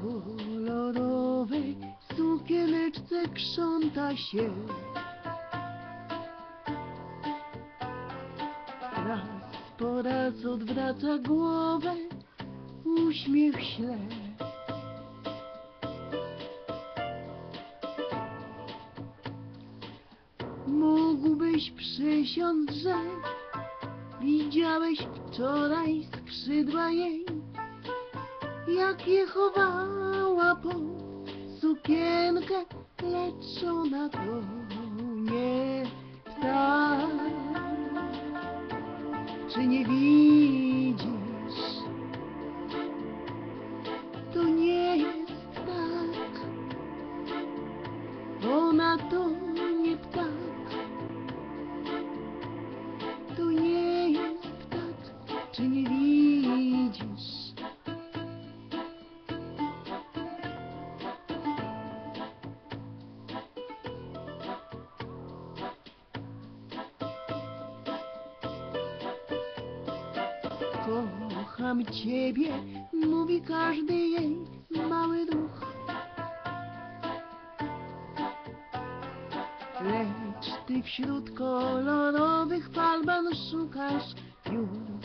kolorowej sukieneczce krząta się. Raz po raz odwraca głowę, uśmiech śle. Mógłbyś przysiąc, że widziałeś wczoraj skrzydła jej, jak je chowała po sukienkę, lecz ona to nie ptak. Czy nie widzisz? To nie jest tak. Ona to nie ptak. To nie jest ptak. Czy nie widzisz? Kocham ciebie, mówi każdy jej mały duch. Lecz ty wśród kolorowych falban szukasz piór.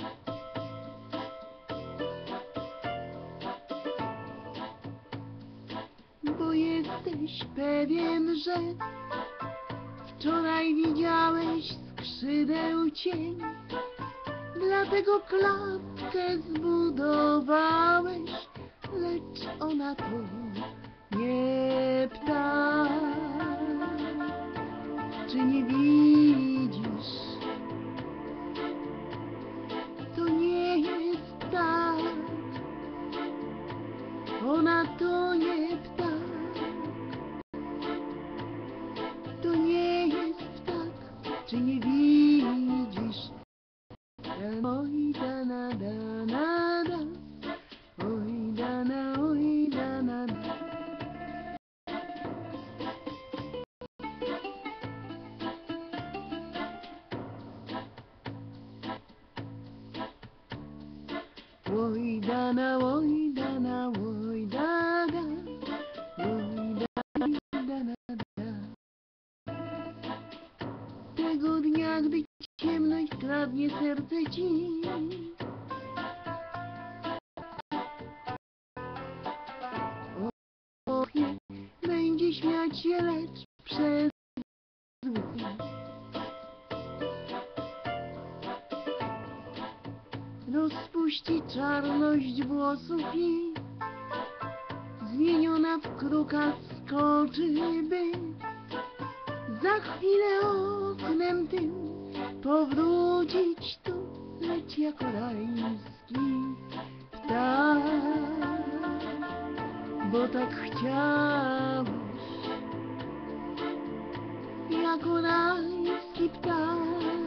Bo jesteś pewien, że wczoraj widziałeś skrzydeł cień. Dlatego klatkę zbudowałeś, lecz ona to nie ptak. Czy nie widzisz? To nie jest ptak. Ona to nie ptak. To nie jest ptak. Czy nie widzisz? Oj da na da na da, oj da na da. Oj da na oj da da, oj da na da. Tego dnia, gdy ciemność kradnie serce ci, nie będzie śmiać się, lecz przez łzy. Rozpuści czarność włosów i zmieniona w kruka skoczy, by za chwilę oknem tym powrócić tu, lecz jako rajski ptak. Bo tak chciałeś, jako rajski ptak.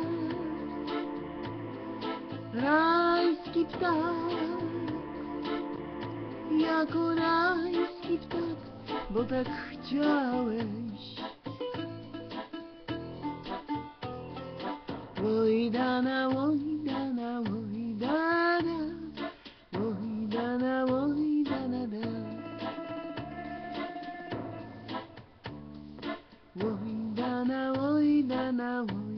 Rajski ptak, jako rajski ptak, bo tak chciałeś. Oj da na oj da na oj da da, oj da na oj da na da. Oj da na oj da na oj.